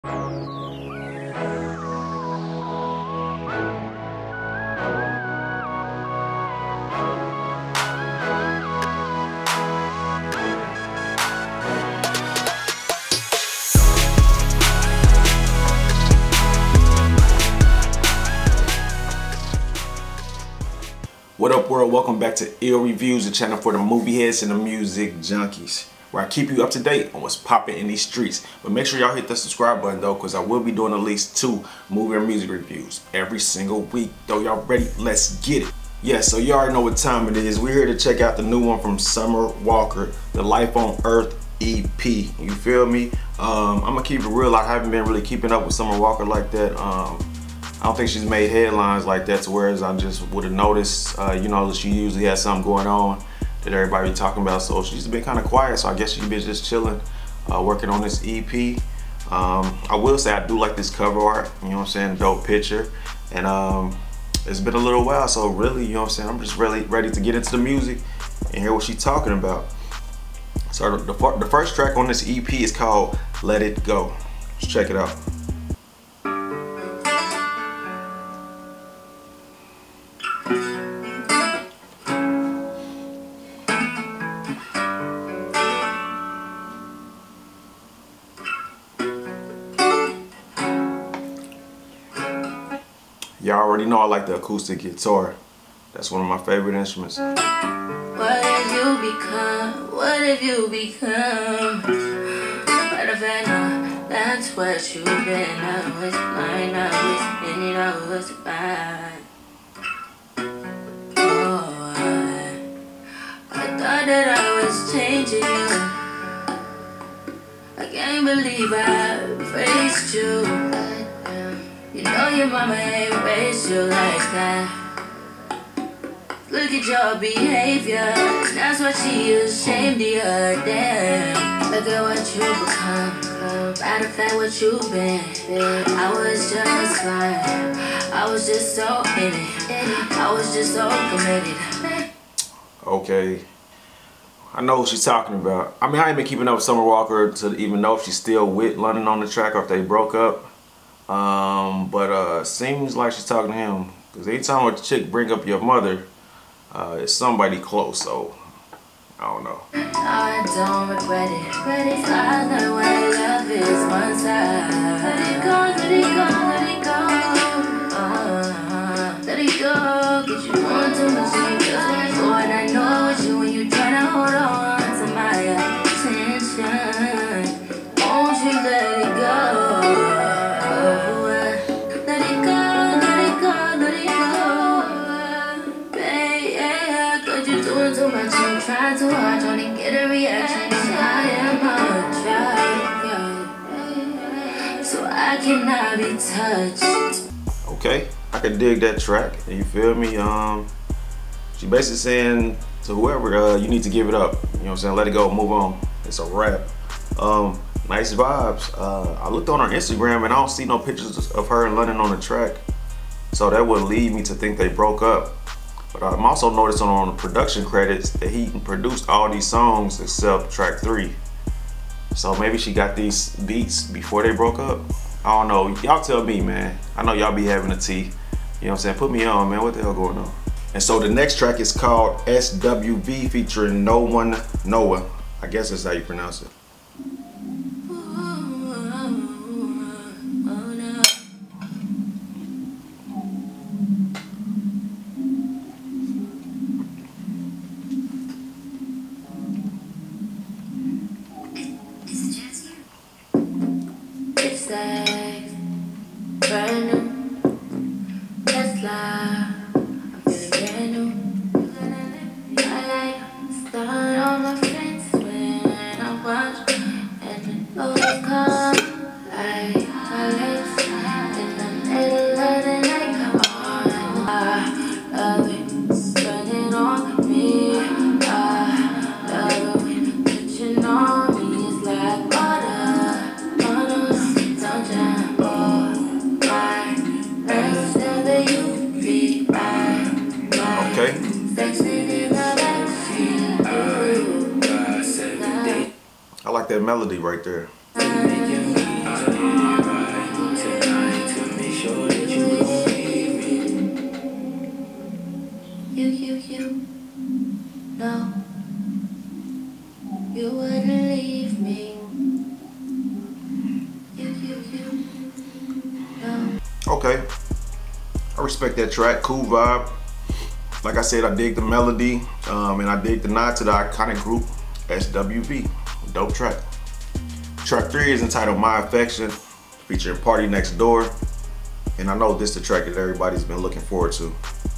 What up, world? Welcome back to Ill Reviews, the channel for the movie heads and the music junkies, where I keep you up to date on what's popping in these streets. But make sure y'all hit the subscribe button though, because I will be doing at least 2 movie and music reviews every single week. Though y'all ready? Let's get it. Yeah, so you already know what time it is. We're here to check out the new one from Summer Walker, the Life on Earth EP. You feel me? I'm gonna keep it real. I haven't been really keeping up with Summer Walker like that. I don't think she's made headlines like that to whereas I just would have noticed, you know, she usually has something going on that everybody be talking about. So she's been kind of quiet, so I guess she's been just chilling, working on this EP. I will say I do like this cover art, you know what I'm saying, dope picture. And it's been a little while, so really, you know what I'm saying, I'm just really ready to get into the music and hear what she's talking about. So the first track on this EP is called Let It Go. Let's check it out. Y'all already know I like the acoustic guitar. That's one of my favorite instruments. What have you become? What have you become? What if I know that's what you've been? I was blind, I was in it, I was bad. Oh, I thought that I was changing you. I can't believe I faced you. You know your mama ain't raised you like that. Look at your behavior, that's why she ashamed of you. Damn, look at what you become. Matter of fact, what you've been. I was just fine. I was just so in it. I was just so committed. Okay, I know what she's talking about. I mean, I ain't been keeping up with Summer Walker to even know if she's still with London on the track or if they broke up. But seems like she's talking to him, because anytime a chick bring up your mother, it's somebody close, so I don't know. I don't regret it. I know what love is one side. Let it go, let it go, let it go. Let it go, cause you want too much of me. Lord, I know it's you when you try to hold on to my attention. Won't you let it go? Trying too hard, trying to get a reaction. I am a child, so I cannot be touched. Okay, I can dig that track. You feel me? She basically saying to whoever, you need to give it up. You know what I'm saying? Let it go, move on. It's a wrap. Nice vibes. I looked on her Instagram and I don't see no pictures of her and London on the track, so that would lead me to think they broke up. But I'm also noticing on the production credits that he produced all these songs except track 3. So maybe she got these beats before they broke up. I don't know. Y'all tell me, man. I know y'all be having a tea. You know what I'm saying? Put me on, man. What the hell going on? And so the next track is called SWV featuring No One Noah. I guess that's how you pronounce it. Brand new Tesla, I'm feeling brand new. I like start all my friends when I watch and the always come like Alex in the middle of the night. I love it, spreading on me. I love it, touching on me. It's like water, sunshine. Okay. I like that melody right there. Okay, I respect that track. Cool vibe. Like I said, I dig the melody, and I dig the nod to the iconic group SWV. Dope track. Track 3 is entitled My Affection, featuring Party Next Door. And I know this is the track that everybody's been looking forward to.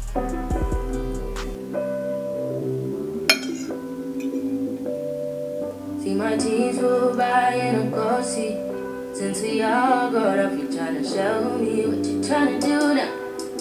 See my teens roll by in a car seat. Since we all grown up, you tryna show me what you tryna do now.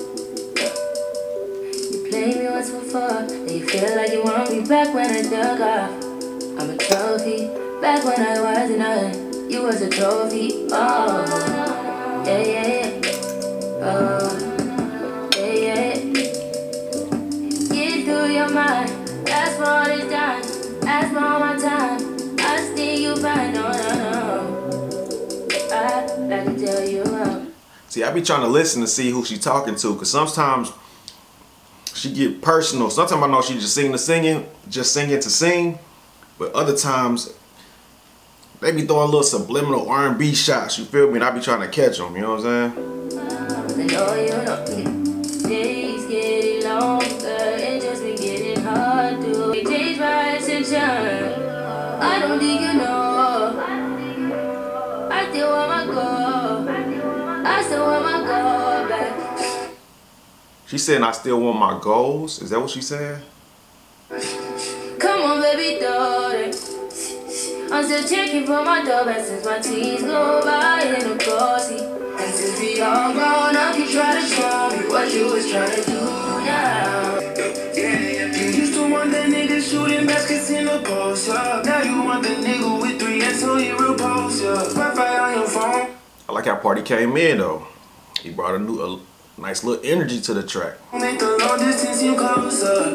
You played me once before, and you feel like you want me back when I dug off. I'm a trophy, back when I wasn't nothing. You was a trophy, oh, yeah, yeah, yeah. Oh, yeah, yeah. Get through your mind, ask for all the time, ask for all my time. I see you fine, no, no, no. I can tell you how. See, I be trying to listen to see who she talking to, cause sometimes she get personal. Sometimes I know she just singing to sing, but other times they be throwing little subliminal R&B shots. You feel me? And I be trying to catch them. You know what I'm saying? I know you know. Days getting longer, it just been getting hard to change my attention. I don't think you know. I still want my goal. I still want my goal back. She saying I still want my goals. Is that what she said? Come on, baby, daughter. I'm still checking for my door back since my teens go by in a car seat. And since we all grown up, you try to show me what you was trying to do now. You used to want that nigga shooting baskets in the post, yeah. Now you want the nigga with 3 X on your real post, yeah. Wi-Fi on your phone. I like how Party came in though. He brought a nice little energy to the track. Make the long distance you closer.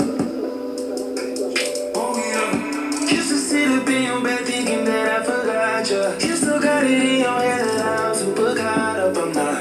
Oh yeah. Used to sit up in your bed thinking that I forgot ya. You still got it in your head that I'm super caught up. I'm not.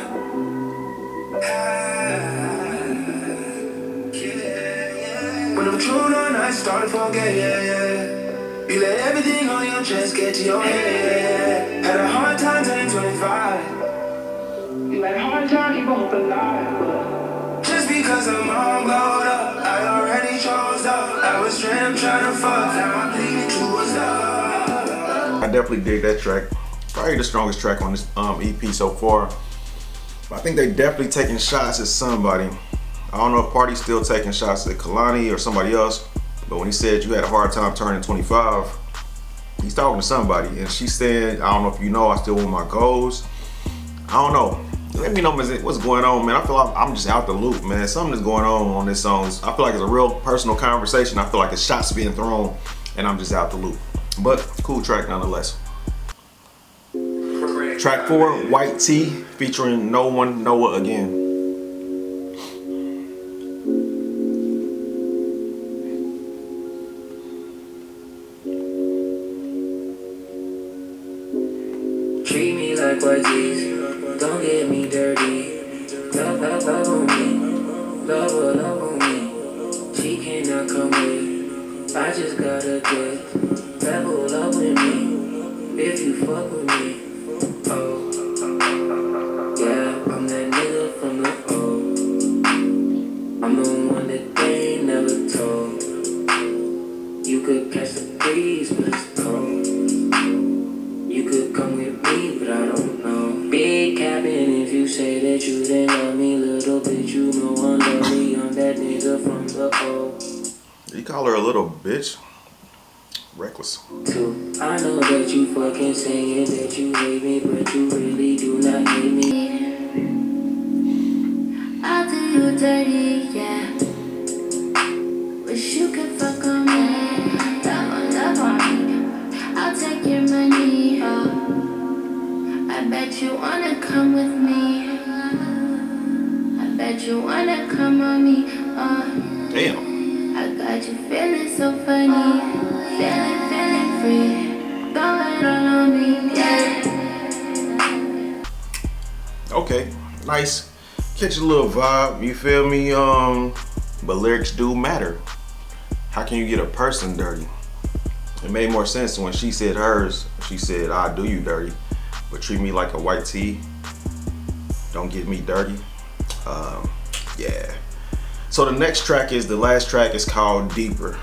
When I'm true on, I start to forget, yeah. You let everything on your chest get to your head. Had a hard time turning 25. You had a hard time keeping hope alive. Just because I'm all glowed up, I already chose up. I was trying to fuck, now I'm bleeding towards love. I definitely dig that track. Probably the strongest track on this EP so far. But I think they definitely taking shots at somebody. I don't know if Party's still taking shots at Kalani or somebody else, but when he said you had a hard time turning 25, he's talking to somebody. And she said, I don't know if you know, I still want my goals. I don't know. Let me know what's going on, man. I feel like I'm just out the loop, man. Something is going on this song. I feel like it's a real personal conversation. I feel like it's shots being thrown and I'm just out the loop. But cool track nonetheless. Track 4, White Tee, featuring No One Noah Again. Treat me like white tees, don't get me dirty. Love on me, love on me. She cannot come with, I just gotta get. Level up with me, if you fuck with me. Oh, yeah, I'm that nigga from the O. I'm the one that they ain't never told. You could catch the breeze, but it's cold. You could come with me, but I don't know. Big cabin, if you say that you didn't love me, little bitch, you know I'm lovely. I'm that nigga from the O. You call her a little bitch? Reckless. Too. I know that you fucking saying that you hate me, but you really do not hate me. I'll do you dirty, yeah. Wish you could fuck on me. Love on me. I'll take your money, oh. I bet you wanna come with me. I bet you wanna come on me, oh. Damn. I got you feeling so funny. Feeling free. Going on me, yeah. Okay, nice. Catch a little vibe, you feel me? But lyrics do matter. How can you get a person dirty? It made more sense when she said hers. She said, I'll do you dirty, but treat me like a white tee. Don't get me dirty. Yeah. So the next track is the last track. Is called Deeper.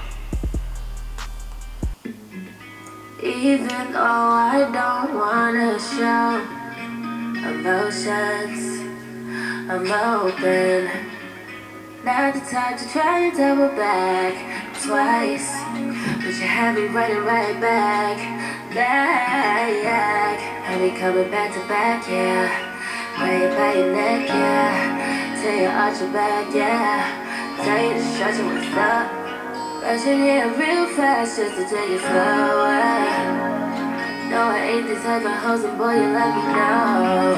Even though I don't wanna show emotions, I'm open. Not the type to try and double back twice, but you have me running right back. Have me coming back to back, yeah. Right by your neck, yeah. Tell you arch your back, yeah. Tell you to stretch it, what's up. Rushing here real fast just to take it slower. No, I ain't the type of hoes, and boy, you let me know.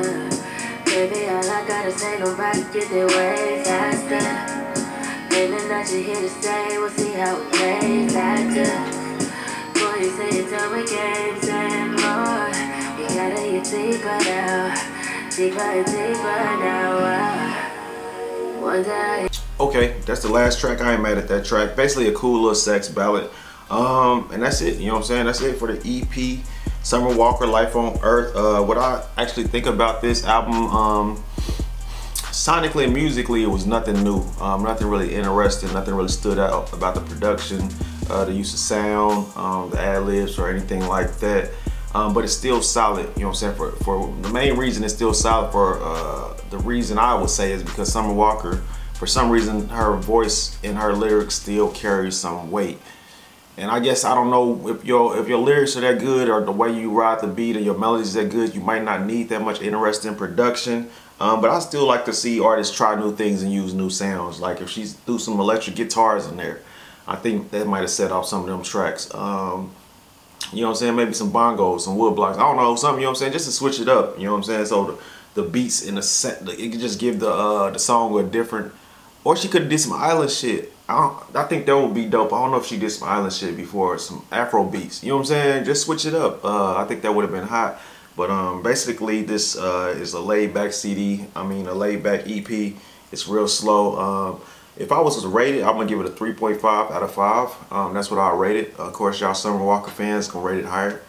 Baby, all I gotta say, nobody get there way faster. Feeling that you're here to stay, we'll see how it plays after. Boy, you say you're done with games and more. You gotta get deeper now, deeper and deeper now. One day. Okay, that's the last track. I ain't mad at that track. Basically a cool little sex ballad. And that's it, you know what I'm saying? That's it for the EP, Summer Walker, Life on Earth. What I actually think about this album, sonically and musically, it was nothing new. Nothing really interesting, nothing really stood out about the production, the use of sound, the ad-libs or anything like that. But it's still solid, you know what I'm saying? For the main reason it's still solid for the reason I would say is because Summer Walker, for some reason, her voice and her lyrics still carry some weight. And I guess, I don't know, if your lyrics are that good or the way you ride the beat or your melodies that good, you might not need that much interesting production. But I still like to see artists try new things and use new sounds. Like if she's threw some electric guitars in there, I think that might have set off some of them tracks. You know what I'm saying? Maybe some bongos, some wood blocks. I don't know, something, you know what I'm saying? Just to switch it up, you know what I'm saying? So the beats in the set, it could just give the song a different. Or she could have did some island shit. I think that would be dope. I don't know if she did some island shit before, some Afro beats. You know what I'm saying? Just switch it up. I think that would have been hot. But basically, this is a laid back CD. I mean, a laid back EP. It's real slow. If I was to rate it, I'm gonna give it a 3.5 out of 5. That's what I'll rate it. Of course, y'all Summer Walker fans can rate it higher.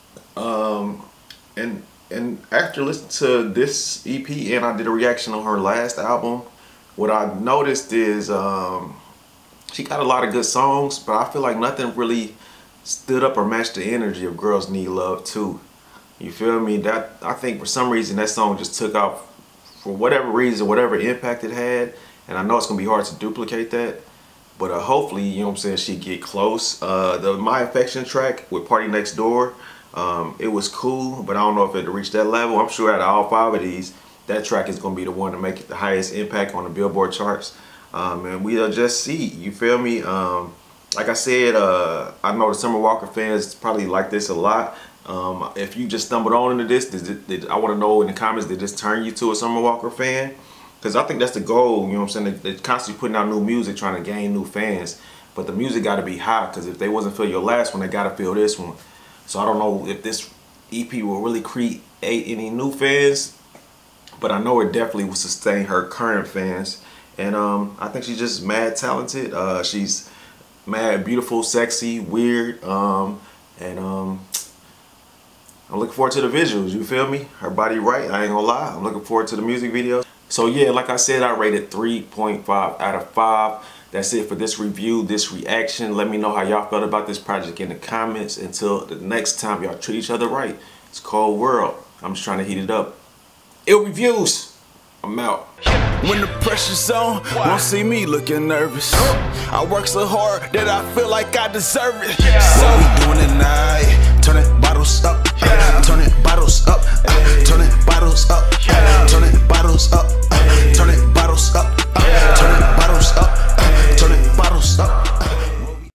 And after listening to this EP, and I did a reaction on her last album, what I noticed is she got a lot of good songs, but I feel like nothing really stood up or matched the energy of Girls Need Love Too. You feel me? That I think for some reason that song just took off for whatever reason, whatever impact it had. And I know it's gonna be hard to duplicate that, but hopefully, you know what I'm saying, she get close. The My Affection track with Party Next Door, it was cool, but I don't know if it reached that level. I'm sure out of all 5 of these, that track is going to be the one to make it the highest impact on the Billboard charts. And we'll just see, you feel me? Like I said, I know the Summer Walker fans probably like this a lot. If you just stumbled on into this, I want to know in the comments, did this turn you to a Summer Walker fan? Because I think that's the goal, you know what I'm saying? They're constantly putting out new music, trying to gain new fans. But the music got to be hot, because if they wasn't feel your last one, they got to feel this one. So I don't know if this EP will really create any new fans, but I know it definitely will sustain her current fans. And I think she's just mad talented. She's mad beautiful, sexy, weird, and I'm looking forward to the visuals, you feel me? Her body right, I ain't gonna lie. I'm looking forward to the music videos. So yeah, like I said, I rated 3.5 out of 5. That's it for this review, this reaction. Let me know how y'all felt about this project in the comments. Until the next time, y'all treat each other right. It's a cold world. I'm just trying to heat it up. Ill Reviews. I'm out. When the pressure's on, won't see me looking nervous. I work so hard that I feel like I deserve it. So we doing it tonight.